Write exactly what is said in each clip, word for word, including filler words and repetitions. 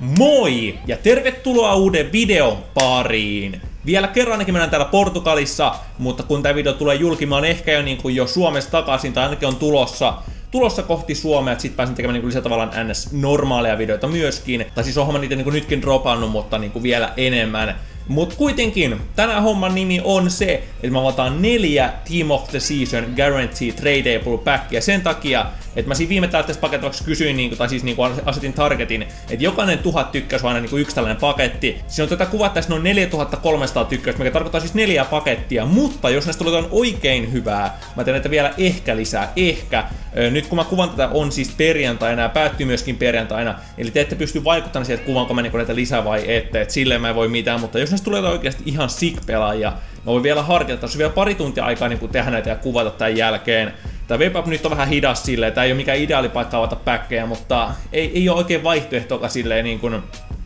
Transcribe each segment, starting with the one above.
Moi ja tervetuloa uuden videon pariin. Vielä kerran mennään täällä Portugalissa, mutta kun tämä video tulee julki, mä oon ehkä jo, niin kuin jo Suomessa takaisin, tai ainakin on tulossa, tulossa kohti Suomea, että sit pääsen tekemään niin kuin lisää tavallaan ns. Normaaleja videoita myöskin. Tai siis oonhan mä niitä niin kuin nytkin dropannut, mutta niin kuin vielä enemmän. Mut kuitenkin, tänään homman nimi on se, että mä avataan neljä Team of the Season Guarantee Tradable Packia sen takia, että mä siinä viime tällaisessa paketissa kysyin, niin kuin, tai siis niin kuin asetin targetin, että jokainen tuhat tykkäys on aina niin kuin yksi tällainen paketti. Siinä on tätä kuvat tässä noin neljätuhatta kolmesataa tykkäystä, mikä tarkoittaa siis neljää pakettia, mutta jos näistä tulee jotain oikein hyvää, mä teen näitä vielä ehkä lisää, ehkä. Nyt kun mä kuvan tätä on siis perjantaina ja päättyy myöskin perjantaina, eli te ette pysty vaikuttamaan siihen, että kuvaanko mä niin näitä lisää vai ette, että silleen mä en voi mitään, mutta jos näistä tulee jotain oikeasti ihan sick-pelaajia, mä voin vielä harkita, tässä on vielä pari tuntia aikaa niin tehdä näitä ja kuvata tämän jälkeen. Tää web nyt on vähän hidas silleen, tää ei ole mikään ideaali paikka avata päkkejä, mutta ei, ei ole oikein vaihtoehtoa silleen niin kuin,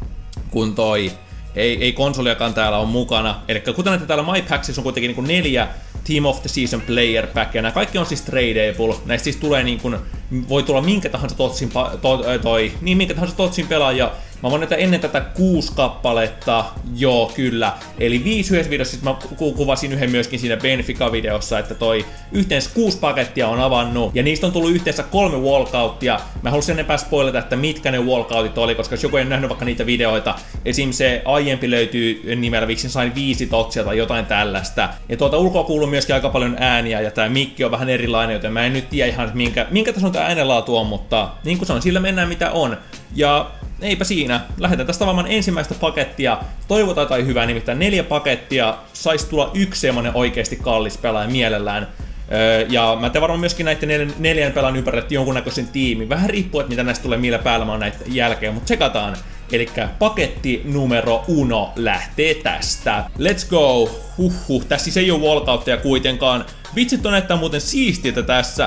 kun toi, ei, ei konsoliakaan täällä on mukana. Eli kuten näitä täällä MyPacksissa on kuitenkin niin kuin neljä Team of the Season Player Packia, nämä kaikki on siis tradable, näistä siis tulee niin kuin, voi tulla minkä tahansa totsin, to, toi, niin minkä tahansa totsin pelaaja. Mä voin näitä ennen tätä kuusi kappaletta, joo kyllä, eli viisi yhdessä videossa, sit mä ku kuvasin yhden myöskin siinä Benfica-videossa, että toi yhteensä kuusi pakettia on avannut, ja niistä on tullut yhteensä kolme walkouttia. Mä halusin enempää spoilata, että mitkä ne walkoutit oli, koska jos joku ei nähnyt vaikka niitä videoita, esim. Se aiempi löytyy nimellä, viksi sain viisi totsia tai jotain tällaista. Ja tuolta ulkoa kuuluu myöskin aika paljon ääniä, ja tää mikki on vähän erilainen, joten mä en nyt tiedä ihan minkä, minkä tason tää äänenlaatu on, mutta niin kuin sanon, sillä mennään mitä on. Ja eipä siinä. Lähdetään tästä avaamaan ensimmäistä pakettia. Toivotaan jotain hyvää, nimittäin neljä pakettia. Saisi tulla yksi semmonen oikeesti kallis pelaaja mielellään. Öö, ja mä teen varmaan myöskin näiden neljän, neljän pelaajan ympärille jonkunnäköisen tiimin. Vähän riippuu, että mitä näistä tulee millä päällä mä oon näitä jälkeen, mutta tsekataan. Elikkä paketti numero uno lähtee tästä. Let's go! Huhhuh, tässä siis ei oo walkoutteja kuitenkaan. Vitsit on näyttää muuten siistiltä tässä.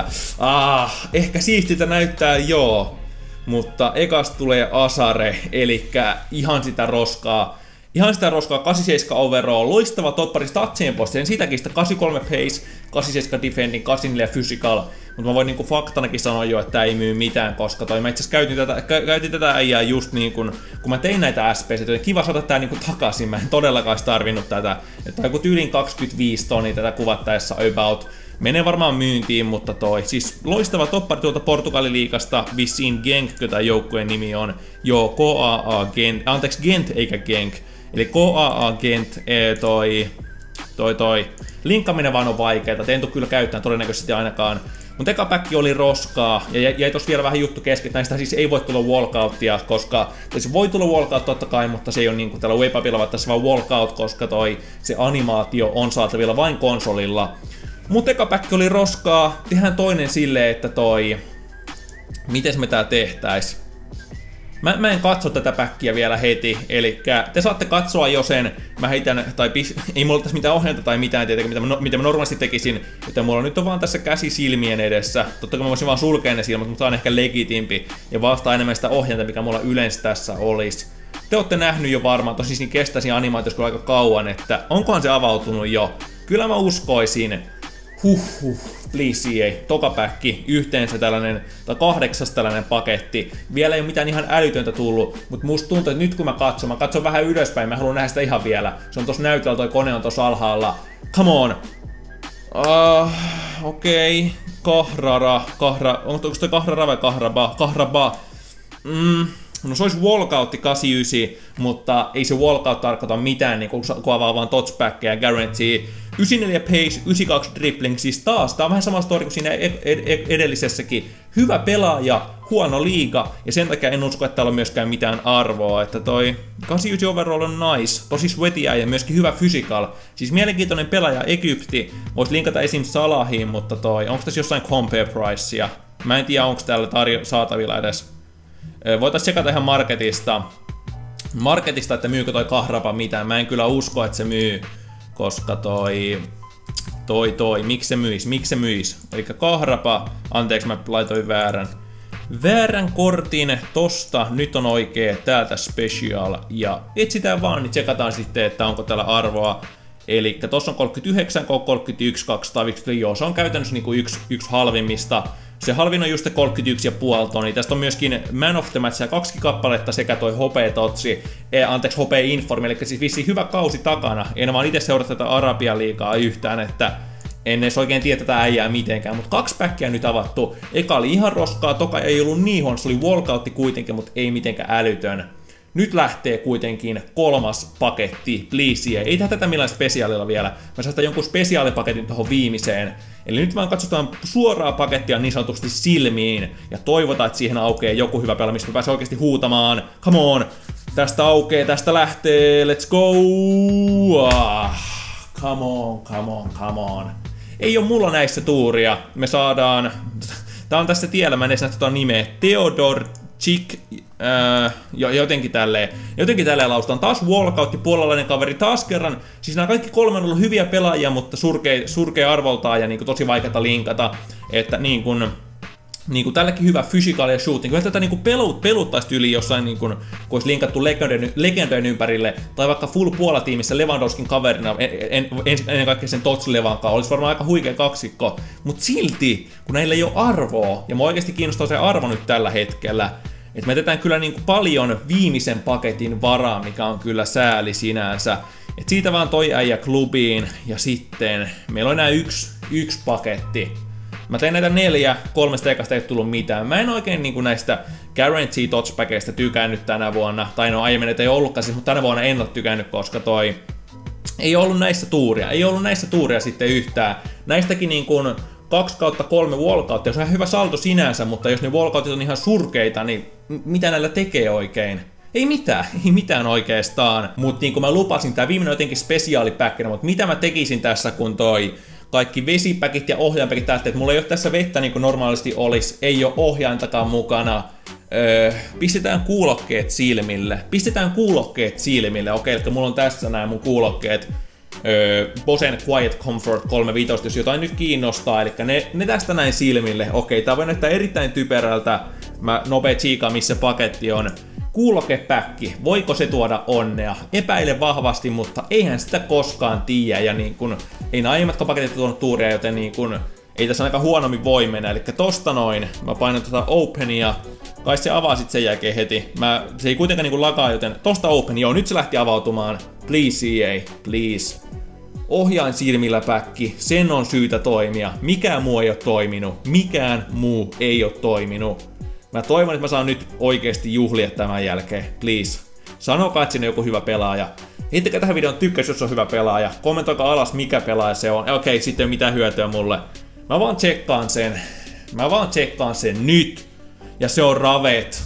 Ah, ehkä siistiltä näyttää joo. Mutta ekas tulee Asare, elikkä ihan sitä roskaa. Ihan sitä roskaa, kahdeksankymmentäseitsemän overall, loistava toppari statsien posti, sitäkin sitä kahdeksankymmentäkolme pace, kahdeksankymmentäseitsemän defending, kahdeksankymmentäneljä physical. Mutta mä voin niinku faktanakin sanoa jo, että tää ei myy mitään, koska toi mä itse asiassa käytin tätä, käytin tätä äijää just niin kun, kun mä tein näitä S P C, joten kiva saada tää niinku takaisin, mä en todellakaan tarvinnut tätä. Että joku tyylin kaksikymmentäviisi tonnia tätä kuvattaessa about. Menee varmaan myyntiin, mutta toi, siis loistava toppari tuolta Portugaliliigasta, vissiin Genk, tämä joukkueen nimi on, joo, K A A Gent, anteeksi Gent eikä Genk, eli K A A Gent, ee, toi, toi, toi, linkkaaminen vaan on vaikeeta, te en tuu kyllä käyttämään todennäköisesti ainakaan, mutta eka päkki oli roskaa, ja jäi tossa vielä vähän juttu kesken, että näistä siis ei voi tulla walkouttia, koska, se voi tulla walkout totta kai, mutta se ei ole niinku täällä webapilla, tässä vaan walkout, koska toi, se animaatio on saatavilla vain konsolilla. Mut eka päkki oli roskaa, tehdään toinen silleen, että toi, mites me tää tehtäis. Mä, mä en katso tätä päkkiä vielä heti, eli te saatte katsoa jo sen, mä heitän, tai pis, ei mulla tässä mitään ohjelta tai mitään tietenkin, mitä mä, mitä mä normaalisti tekisin, joten mulla nyt on vaan tässä käsi silmien edessä. Totta kai mä voisin vaan sulkea ne silmät, mutta tää on ehkä legitimpi ja vastaa enemmän sitä ohjelta, mikä mulla yleensä tässä olisi. Te ootte nähnyt jo varmaan, tosi siinä kestäisi animaatiossa aika kauan, että onkohan se avautunut jo. Kyllä mä uskoisin. Huhhuh, please ei. Toka päkki, yhteensä tällainen, tai kahdeksas tällainen paketti. Vielä ei ole mitään ihan älytöntä tullut, mutta musta tuntuu, että nyt kun mä katson, mä katson vähän ylöspäin, mä haluan nähdä sitä ihan vielä. Se on tossa näytöllä, toi kone on tossa alhaalla. Come on! Uh, Okei, okay. Kahrara, kahra, onko toi kahrara vai kahraba? Kahraba. Mm. No se olisi walkoutti kahdeksankymmentäyhdeksän, mutta ei se walkout tarkoita mitään, niin kun avaa vaan touchbackkejä, guarantee. yhdeksänkymmentäneljä pace, yhdeksänkymmentäkaksi dribbling, siis taas, tää on vähän sama story kuin siinä edellisessäkin. Hyvä pelaaja, huono liiga, ja sen takia en usko, että täällä on myöskään mitään arvoa, että toi kahdeksankymmentäyhdeksän overall on nice, tosi sweatyä ja myöskin hyvä physical. Siis mielenkiintoinen pelaaja Egypti, vois linkata esim. Salahiin, mutta toi, onko tässä jossain compare pricea? Mä en tiedä, onko täällä tarjo- saatavilla edes. Voitais tsekata ihan marketista, marketista, että myykö toi Kahraba mitään. Mä en kyllä usko, että se myy, koska toi, toi, toi, miksi se myis, miksi se myis. Elikkä Kahraba, anteeksi mä laitoin väärän, väärän kortin tosta, nyt on oikee, täältä special, ja etsitään vaan, niin tsekataan sitten, että onko täällä arvoa. Elikkä tossa on kolmekymmentäyhdeksän, kolmekymmentäyksi, kaksisataaviisikymmentä, joo, se on käytännössä niinku yksi, yksi halvimmista. Se halvin on just se kolmekymmentäyksi pilkku viisi tonni. Tästä on myöskin Man of the Matchia kaksi kappaletta sekä toi Hopea-totsi, eh, anteeksi Hopea-informi, eli siis vissiin hyvä kausi takana. En vaan itse seuraa tätä Arabian liigaa yhtään, että en edes oikein tiedä tätä äijää mitenkään, mutta kaksi päkkiä nyt avattu. Eka oli ihan roskaa, toka ei ollut niin huono, se oli walkoutti kuitenkin, mutta ei mitenkään älytön. Nyt lähtee kuitenkin kolmas paketti, please. Ei tehdä tätä millään spesiaalilla vielä. Mä saan jonkun spesiaalipaketin tuohon viimeiseen. Eli nyt vaan katsotaan suoraa pakettia niin sanotusti silmiin. Ja toivotaan, että siihen aukeaa joku hyvä peli, mistä mä pääsen oikeasti huutamaan. Come on! Tästä aukeaa, tästä lähtee, let's go! Ah, come on, come on, come on. Ei oo mulla näissä tuuria. Me saadaan... Tää on tässä tiellä, mä en edes näe tota nimeä. Theodor Chick... Öö, jotenkin tälleen, jotenkin tälleen laustaan. Taas walkoutti, puolalainen kaveri, taas kerran. Siis nämä kaikki kolme on ollut hyviä pelaajia, mutta surkea, surkea arvoltaan ja niinku tosi vaikeata linkata. Että niin kuin, niin kuin tälläkin hyvä physical ja shooting. Kyllä tätä niin pelut, peluttaisi yli jossain, niin kuin, kun olisi linkattu legendojen ympärille, tai vaikka full puolatiimissä Lewandowskin kaverina, en, en, ennen kaikkea sen Tots Levankaan, olisi varmaan aika huikea kaksikko. Mutta silti, kun näillä ei ole arvoa, ja mua oikeasti kiinnostaa se arvo nyt tällä hetkellä, että me jätetään kyllä niin kuin paljon viimeisen paketin varaa, mikä on kyllä sääli sinänsä. Et siitä vaan toi äijä klubiin, ja sitten meillä on enää yksi, yksi paketti. Mä tein näitä neljä, kolmesta ekasta ei tullut mitään. Mä en oikein niin kuin näistä Guarantee Tots-päkeistä tykännyt tänä vuonna. Tai no aiemmin näitä ei ollutkaan, siis, mutta tänä vuonna en ole tykännyt, koska toi... Ei ollut näissä tuuria, ei ollut näissä tuuria sitten yhtään. Näistäkin niin kuin kaksi kautta kolme walkouttia, se on ihan hyvä saldo sinänsä, mutta jos ne walkoutit on ihan surkeita, niin mitä näillä tekee oikein? Ei mitään, ei mitään oikeastaan. Mutta niin kuin mä lupasin, tää viimeinen on jotenkin spesiaalipäkkinä, mutta mitä mä tekisin tässä, kun toi kaikki vesipäkit ja ohjainpäkit täältä, että mulla ei ole tässä vettä niin kuin normaalisti olisi, ei ole ohjaintakaan mukana. Öö, pistetään kuulokkeet silmille, pistetään kuulokkeet silmille, okei, eli mulla on tässä nämä mun kuulokkeet. Öö, Bosen Quiet Comfort kolmesataaviisitoista, jos jotain nyt kiinnostaa, eli ne, ne tästä näin silmille. Okei, tää voi näyttää erittäin typerältä. Mä nopea tsiikaan, missä paketti on. Kuulokepäkki, voiko se tuoda onnea? Epäile vahvasti, mutta eihän sitä koskaan tiedä, ja niin kun, ei nämä aiemmatkaan paketit tuonut tuuria, joten niin kun, ei tässä aika huonommin voi mennä. Eli tosta noin, mä painan tota openia, kai se avaa sit sen jälkeen heti. Mä, se ei kuitenkaan niin lakaa, joten tosta open, joo, nyt se lähti avautumaan. Please E A, please. Ohjain silmillä päkki, sen on syytä toimia. Mikään muu ei ole toiminut, mikään muu ei ole toiminut. Mä toivon, että mä saan nyt oikeesti juhlia tämän jälkeen, please. Sanokaa, että siinä on joku hyvä pelaaja. Heittäkää tähän videon tykkäys, jos on hyvä pelaaja. Kommentoikaa alas, mikä pelaaja se on. Okei, sitten ei ole mitään hyötyä mulle. Mä vaan tsekkaan sen. Mä vaan tsekkaan sen nyt. Ja se on Ravet.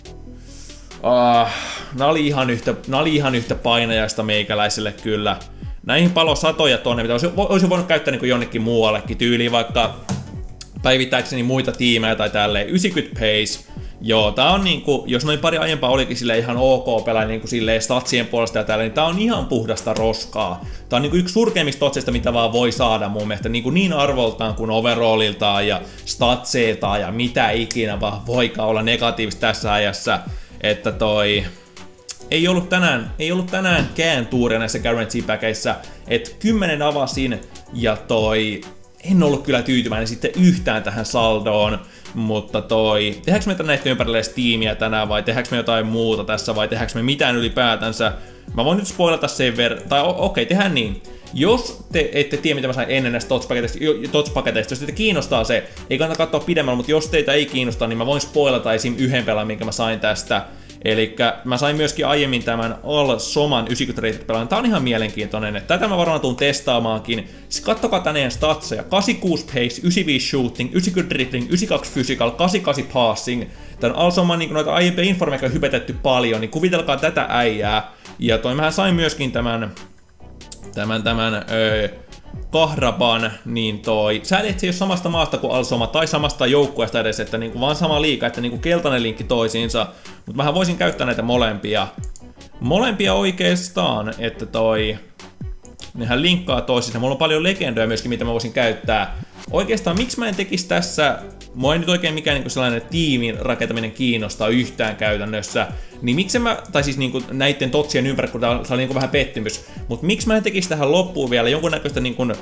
Ah, nää oli ihan yhtä, nää oli ihan yhtä painajaista meikäläiselle kyllä. Näihin palo satoja tonne, mitä olisi, olisi voinut käyttää niin kuin jonnekin muuallekin. Tyyliin vaikka päivittääkseni muita tiimejä tai tälleen. yhdeksänkymmentä pace. Joo, tää on niinku, jos noin pari aiempaa olikin sille ihan ok pelaa niinku silleen statsien puolesta ja täällä, niin tää on ihan puhdasta roskaa. Tää on niinku yksi surkeimmista totsista, mitä vaan voi saada mun mielestä, niinku niin arvoltaan kuin overalliltaan ja statseiltaan ja mitä ikinä vaan voikaan olla negatiivista tässä ajassa, että toi... Ei ollut tänään, ei ollut tänäänkään tuuria näissä guarantee-päkeissä, että kymmenen avasin ja toi... En ollut kyllä tyytyväinen sitten yhtään tähän saldoon, mutta toi... Tehdäänkö me näitä ympärille tiimiä tänään vai tehdäänkö me jotain muuta tässä vai tehdäänkö me mitään ylipäätänsä? Mä voin nyt spoilata sen verran, tai okei, okay, tehdään niin. Jos te ette tiedä mitä mä sain ennen näistä tots-paketeista, jos teitä kiinnostaa se, ei kannata katsoa pidemmällä, mutta jos teitä ei kiinnosta, niin mä voin spoilata esim. Yhden pelaan, minkä mä sain tästä. Elikkä mä sain myöskin aiemmin tämän Al Soman yhdeksänkymmentä rated pelaajan. Tää on ihan mielenkiintoinen, että tätä mä varmaan tuun testaamaankin. Siis kattokaa tänään statseja. kahdeksankymmentäkuusi pace, yhdeksänkymmentäviisi shooting, yhdeksänkymmentä dribbling, yhdeksänkymmentäkaksi physical, kahdeksankymmentäkahdeksan passing. Tän Al Soman niin noita aiempia informeja on hypetetty paljon, niin kuvitelkaa tätä äijää. Ja toi mähän sain myöskin tämän... Tämän, tämän... Öö, Kahraban, niin toi... Sääli, että se ei ole samasta maasta kuin Al Soma tai samasta joukkueesta edes, että niinku vaan sama liiga, että niinku keltainen linkki toisiinsa. Mutta mähän voisin käyttää näitä molempia. Molempia oikeastaan, että toi... Nehän linkkaa toisiinsa. Mulla on paljon legendoja myöskin, mitä mä voisin käyttää. Oikeastaan, miksi mä en tekisi tässä... Mua ei nyt oikein mikään niinku sellainen tiimin rakentaminen kiinnostaa yhtään käytännössä. Niin miksi mä, tai siis niinku näitten totsien ympärillä, kun tää oli niinku vähän pettymys. Mut miksi mä en tekisi tähän loppuun vielä jonkunnäköistä niinku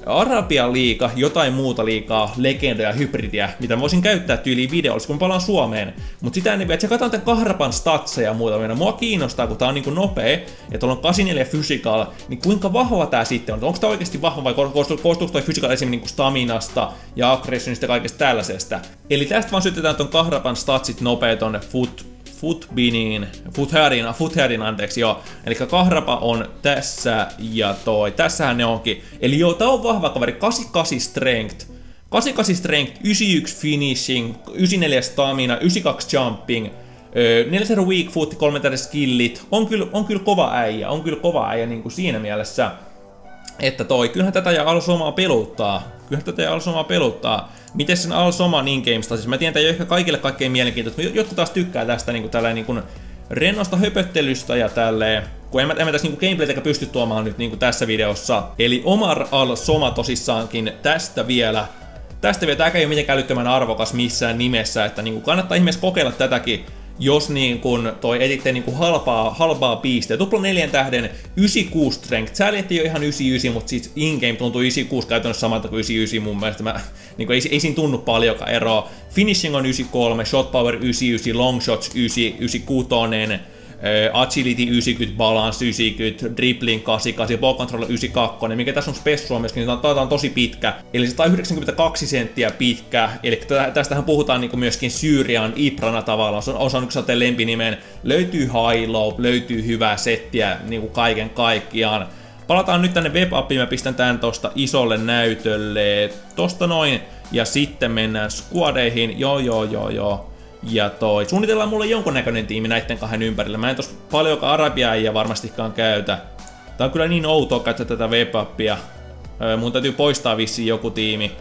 Arabian liiga, jotain muuta liigaa, legendoja, hybridiä, mitä mä voisin käyttää tyyliin videoissa, kun palaan Suomeen. Mut sitä ennen vielä, että katsotaan tämän Kahrapan statseja ja muuta. Meidän. Mua kiinnostaa, kun tää on niinku nopea, ja tuolla on kahdeksankymmentäneljä physical, niin kuinka vahva tää sitten on? Onko tää oikeesti vahva vai koostuuko toi physical esimerkiksi niinku staminasta ja aggressionista ja kaikesta tällaisesta? Eli tästä vaan syötetään ton Kahrapan statsit nopea tonne foot Footbiniin, Footheadin, Footheadin anteeksi joo, eli Kahrapa on tässä ja toi, tässähän ne onkin. Eli joo, tää on vahva kaveri, kahdeksankymmentäkahdeksan strength, kahdeksankymmentäkahdeksan strength, yhdeksänkymmentäyksi finishing, yhdeksänkymmentäneljä stamina, yhdeksänkymmentäkaksi jumping, neljäsataa weak foot, kolme skillit, on kyllä, on kyllä kova äijä, on kyllä kova äijä niin kuin siinä mielessä, että toi, kyllähän tätä ja Al-Somaa peluttaa, kyllähän tätä ja Al-Somaa peluttaa. Miten sen Al-Soman in-gamesta, siis mä tiedän, että ei ole ehkä kaikille kaikkein mielenkiintoista, jotkut taas tykkää tästä niinku tälleen niinku rennosta höpöttelystä ja tälleen, kun en mä, en mä tässä niinku gameplaytäkään pysty tuomaan nyt niinku tässä videossa. Eli Omar Al-Soma tosissaankin tästä vielä, tästä vielä, tääkään ei ole mitenkään älyttömän arvokas missään nimessä, että niinku kannattaa ihmeessä kokeilla tätäkin, jos niin kun toi etitte niin kun halpaa, halpaa piisteä. Tupla neljän tähden yhdeksänkymmentäkuusi strength. Sääli ei ole ihan yhdeksänkymmentäyhdeksän, mutta siis in-game tuntuu yhdeksänkymmentäkuusi käytännössä samalta kuin yhdeksänkymmentäyhdeksän mun mielestä. Mä, niin kun ei, ei siinä tunnu paljonkaan eroa. Finishing on yhdeksänkymmentäkolme, shot power yhdeksänkymmentäyhdeksän, long shots yhdeksänkymmentä, yhdeksänkymmentäkuusi, agility yhdeksänkymmentä, balance yhdeksänkymmentä, dribbling kahdeksankymmentäkahdeksan, ball control yhdeksänkymmentäkaksi, mikä tässä on spessua myöskin, niin tämä on tosi pitkä. Eli se on yhdeksänkymmentäkaksi senttiä pitkä, eli tästähän puhutaan niin myöskin Syyrian Iprana tavallaan, se on osannut saada lempinimen, löytyy high low, löytyy hyvää settiä niin kuin kaiken kaikkiaan. Palataan nyt tänne web-appiin, mä pistän tän tosta isolle näytölle, tosta noin, ja sitten mennään squadeihin, joo joo joo joo. Ja toi, suunnitellaan mulle jonkunnäköinen tiimi näitten kahden ympärillä. Mä en tos paljonkaan arabiaajia varmastikaan käytä. Tää on kyllä niin outoa käyttää tätä web-appia. Öö, mun täytyy poistaa vissiin joku tiimi.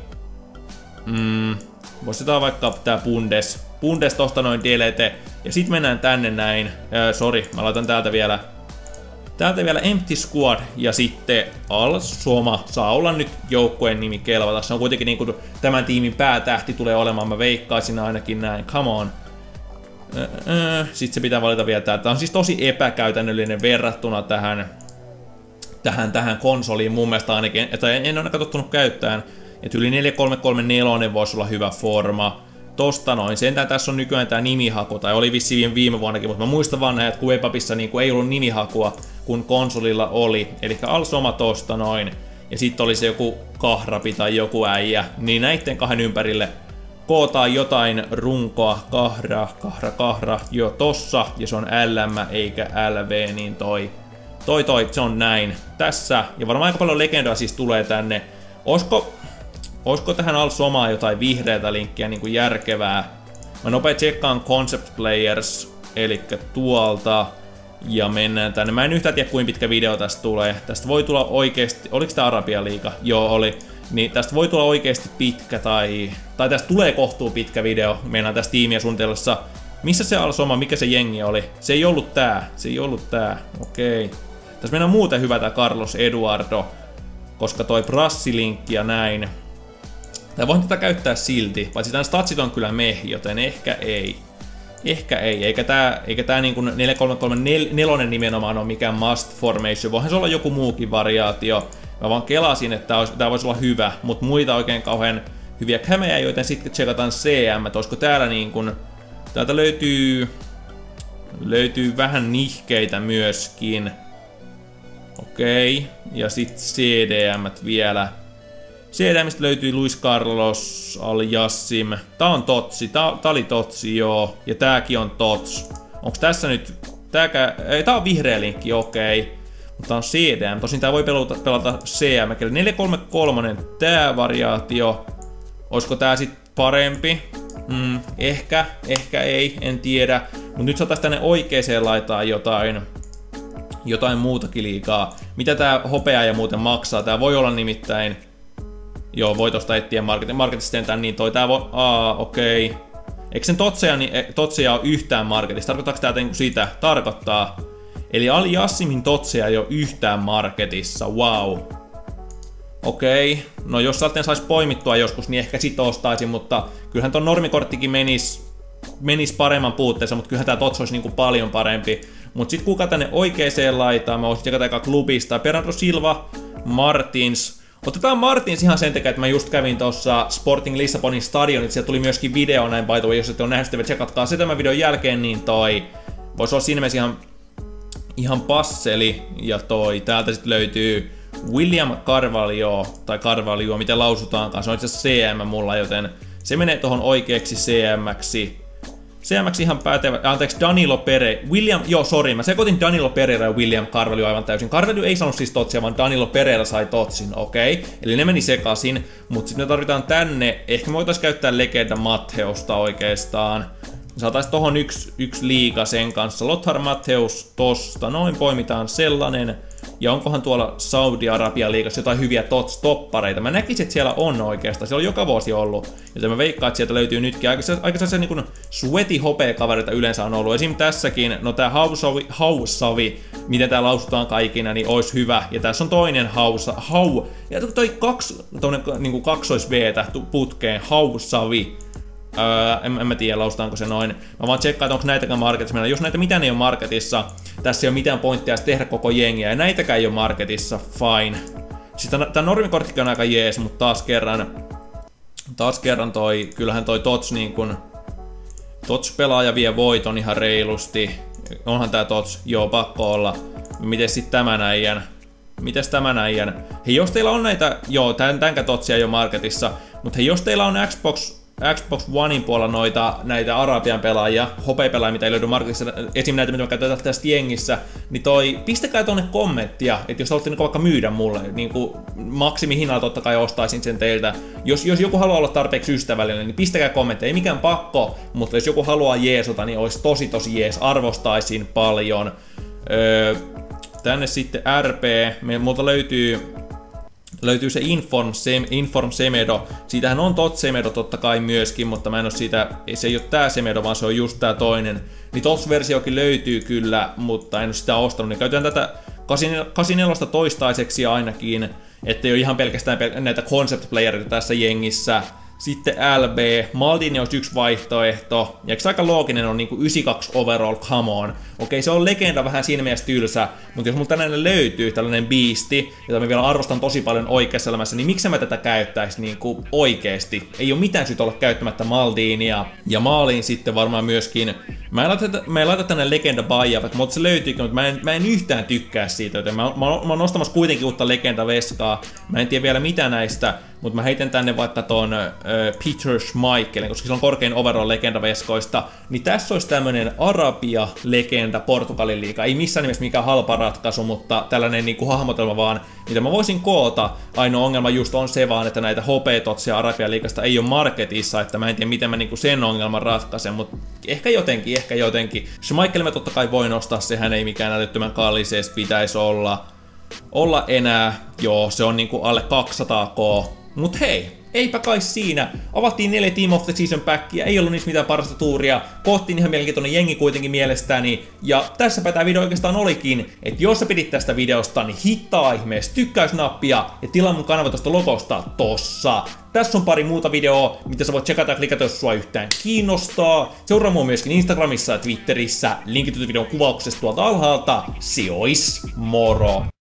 Mm, voisitaan vaikka tää Bundes. Bundes tosta noin delete. Ja sit mennään tänne näin. Öö, sori, mä laitan täältä vielä Täältä vielä Empty Squad ja sitten Al-Soma saa olla nyt joukkueen nimi kelvata. Se on kuitenkin niin kuin tämän tiimin päätähti tulee olemaan, mä veikkaisin ainakin näin. Come on. Öö, sitten se pitää valita vielä tää. Tää on siis tosi epäkäytännöllinen verrattuna tähän, tähän, tähän konsoliin mun mielestä ainakin. Että en, en ole katsottunut käyttämään. Että yli neljä kolme kolme neljä voisi olla hyvä forma. Tosta noin. Sentään tässä on nykyään tää nimihaku, tai oli vissiin viime vuonnakin, mutta mä muistan vaan näin, että kun webapissa niin ei ollut nimihakua, kun konsolilla oli. Eli Al-Soma tosta noin. Ja sitten oli se joku kahrapi tai joku äijä. Niin näitten kahden ympärille kootaan jotain runkoa. Kahra, kahra, kahra. Jo tossa. Ja se on L M eikä L V, niin toi. Toi toi, se on näin. Tässä. Ja varmaan aika paljon legendaa siis tulee tänne. Oisko... Olisiko tähän Al-Somaan jotain vihreätä linkkiä niin kuin järkevää? Mä nopea tsekkaan Concept Players, eli tuolta. Ja mennään tänne. Mä en yhtään tiedä kuinka pitkä video tästä tulee. Tästä voi tulla oikeesti... Oliko tää Arabian liiga? Joo, oli. Niin tästä voi tulla oikeesti pitkä tai... Tai tästä tulee kohtuu pitkä video. Mennään tästä tiimiä suunnitellessa. Missä se Al-Soma? Mikä se jengi oli? Se ei ollut tää. Se ei ollut tää. Okei. Tässä mennään muuten hyvä tää Carlos Eduardo. Koska toi Brassilinkki ja näin. Tai voin tätä käyttää silti, paitsi tämän statsit on kyllä meh, joten ehkä ei. Ehkä ei, eikä tää, eikä tää niinku neljä kolme kolme neljä nimenomaan ole mikään must formation, voihan se olla joku muukin variaatio. Mä vaan kelasin, että tää, olisi, tää voisi olla hyvä, mutta muita oikein kauhean hyviä kämejä, joten sitten tsekataan C M, että olisiko täällä niinku... Täältä löytyy... Löytyy vähän nihkeitä myöskin. Okei, ja sitten C D M vielä. C D M:stä löytyy Luis Carlos Al-Yassim. Tää on Totsi, tää, tää oli Totsi joo, ja tääkin on Tots. Onks tässä nyt, tääkä, ei tää on vihreä linkki, okei. Mutta tää on C D M, tosin tää voi pelata, pelata C M, eli neljä kolme kolme tää variaatio. Oisko tää sit parempi? Mm, ehkä, ehkä ei, en tiedä. Mut nyt saatais tänne oikeeseen laitaan jotain, jotain muutakin liikaa. Mitä tää hopea ja muuten maksaa? Tää voi olla nimittäin... Joo, voi tosta etsiä marketin. Marketista tämän niin toi tää voi... Aa, okei. Okay. Eikö sen totseja, niin, totseja ole yhtään marketissa? Tarkoittaako tää niinku sitä? Tarkoittaa. Eli Al-Yassimin totseja ei ole yhtään marketissa. Wow. Okei. Okay. No jos salten sais poimittua joskus, niin ehkä sit ostaisin, mutta kyllähän ton normikorttikin menis, menis paremman puutteessa, mutta kyllähän tää tots olisi niinku paljon parempi. Mut sit kuka tänne oikeeseen laitaan? Mä voisin tsekata eka klubista. Bernardo Silva, Martins. Otetaan Martins ihan sen takia, että mä just kävin tossa Sporting Lissabonin stadionit, sieltä tuli myöskin video näin by the way, jos ette ole nähnyt sitä, tsekatkaa se tämän videon jälkeen, niin toi voisi olla siinä mielessä ihan, ihan passeli, ja toi täältä sitten löytyy William Carvalho, tai Carvalho, miten lausutaankaan, se on itse asiassa C M mulla, joten se menee tohon oikeaksi C M:ksi. C M:ksi ihan päätevä, anteeksi, Danilo Pereira, William, joo, sori, mä sekoitin Danilo Pereira ja William Carvalho aivan täysin. Carvalho ei saanut siis totsia, vaan Danilo Pereira sai totsin, okei. Okay. Eli ne meni sekaisin, mutta sitten me tarvitaan tänne, ehkä me voitais käyttää Legenda Mattheusta oikeastaan. Saataisiin tohon yksi, yksi liiga sen kanssa. Lothar Matthäus tosta, noin poimitaan sellainen. Ja onkohan tuolla Saudi-Arabian liigassa jotain hyviä tots-toppareita? Mä näkisin, että siellä on oikeastaan. Siellä on joka vuosi ollut. Joten mä veikkaan, että sieltä löytyy nytkin aika sellaisia niin kuin sweaty hopea-kavereita yleensä on ollut. Esim. Tässäkin, no tää Hausavi, Hausavi, miten tää lausutaan kaikina, niin olisi hyvä. Ja tässä on toinen Hausa, Hau, ja toi kaksi, toinen niin kuin kaksois-V-tä putkeen, Hausavi. Öö, en, en mä tiedä, lausutaanko se noin. Mä vaan tsekkaan, että onko näitäkään marketissa. Jos näitä mitään ei ole marketissa, tässä ei ole mitään pointtia tehdä koko jengiä, ja näitäkään ei ole marketissa, fine. Sitten tää normikorttikin on aika jees, mutta taas kerran, taas kerran toi, kyllähän toi Tots niin kun, Tots pelaaja vie voiton ihan reilusti. Onhan tää Tots, joo, pakko olla. Miten sit tämän äijän? Mites tämän äijän? Hei, jos teillä on näitä, joo, tän, tänkään Totsia ei ole marketissa, mutta hei, jos teillä on Xbox Xbox Onein puolella noita näitä Arabian pelaajia, hopea-pelaajia, mitä ei löydy marketissa, esim. Näitä, mitä me käytetään tästä jengissä, niin toi, pistäkää tonne kommenttia, että jos haluatte niin vaikka myydä mulle, niin kuin maksimihinnalla totta kai ostaisin sen teiltä. Jos, jos joku haluaa olla tarpeeksi ystävällinen, niin pistäkää kommentteja, ei mikään pakko, mutta jos joku haluaa jeesota, niin olisi tosi tosi jees, arvostaisin paljon. Öö, tänne sitten R P, me, multa löytyy Löytyy se Inform, Sem, Inform Semedo. Siitähän on tot Semedo totta kai myöskin, mutta mä en oo siitä, se ei oo tää Semedo, vaan se on just tää toinen. Niin Tots-versiokin löytyy kyllä, mutta en oo sitä ostanut. Niin käytetään tätä kahdeksankymmentäneljä toistaiseksi ainakin, ettei oo ihan pelkästään näitä concept playereita tässä jengissä. Sitten L B, Maldini olisi yksi vaihtoehto, ja eikö se aika looginen on niinku yhdeksänkymmentäkaksi overall, come on. Okei, se on legenda vähän siinä mielessä tylsä, mutta jos mulla tänään löytyy tällainen biisti, jota mä vielä arvostan tosi paljon oikeassa elämässä, niin miksi mä tätä käyttäis niinku oikeesti? Ei oo mitään syytä olla käyttämättä Maldinia, ja maaliin sitten varmaan myöskin, mä en laita, mä en laita tänne legenda buyia, vaikka multa se löytyykin, mutta mä en, mä en yhtään tykkää siitä, joten mä, mä, mä oon nostamassa kuitenkin uutta legenda veskaa, mä en tiedä vielä mitä näistä, mutta mä heitän tänne vaikka ton äh, Peter Schmeichelin, koska se on korkein overall legendaveskoista, niin tässä olisi tämmönen Arabia legenda Portugalin liiga. Ei missään nimessä mikään halpa ratkaisu, mutta tällainen niinku hahmotelma vaan, mitä mä voisin koota. Ainoa ongelma just on se vaan, että näitä hopeetotsia Arabia liigasta ei ole marketissa, että mä en tiedä miten mä niinku sen ongelman ratkaisen, mutta ehkä jotenkin, ehkä jotenkin. Schmeichelin mä totta kai voin ostaa, sehän ei mikään älyttömän kallisees pitäisi olla. Olla enää, joo, se on niinku alle kaksisataa k. Mut hei, eipä kai siinä. Avattiin neljä Team of the Season packia, ei ollut niissä mitään parasta tuuria. Koottiin ihan mielenkiintoinen jengi kuitenkin mielestäni. Ja tässäpä tää video oikeastaan olikin, että jos sä pidit tästä videosta, niin hittaa ihmeessä tykkäysnappia ja tilaa mun kanava tosta logosta tossa. Tässä on pari muuta videoa, mitä sä voit checkata ja klikata, jos sua yhtään kiinnostaa. Seuraa mua myöskin Instagramissa ja Twitterissä. Linkit videon kuvauksesta tuolta alhaalta. Se ois moro!